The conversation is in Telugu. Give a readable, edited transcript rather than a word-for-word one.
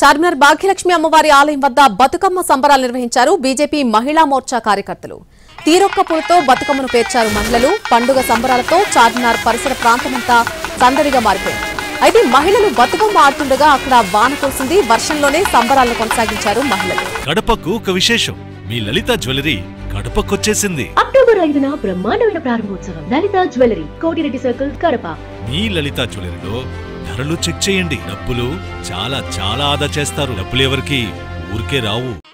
చార్మినార్ భాగ్యలక్ష్మి అమ్మవారి ఆలయం వద్ద బతుకమ్మ సంబరాలు నిర్వహించారు బీజేపీ మహిళా మోర్చా కార్యకర్తలు. తీరొక్క పూలతో బతుకమ్మను పేర్చారు మహిళలు. పండుగ సంబరాలతో చార్మినార్ పరిసర ప్రాంతమంతా సందడిగా మారిపోయింది. అయితే మహిళలు బతుకమ్మ ఆడుతుండగా అక్కడ వాన కురిసింది. వర్షంలోనే సంబరాలను కొనసాగించారు మహిళలు. కడపకు ఒక విశేషం, మీ లలిత జ్యువెలరీ కడపకొచ్చేసింది. అక్టోబర్ 5న బ్రహ్మాండమైన ప్రారంభోత్సవం. Lalitha jewellery, Kotireddy circle, Kadapa. మీ లలిత జ్యువెలరీలో ధరలు చెక్ చేయండి. డబ్బులు చాలా చాలా ఆదా చేస్తారు. డబ్బులు ఎవరికి ఊరికే రావు.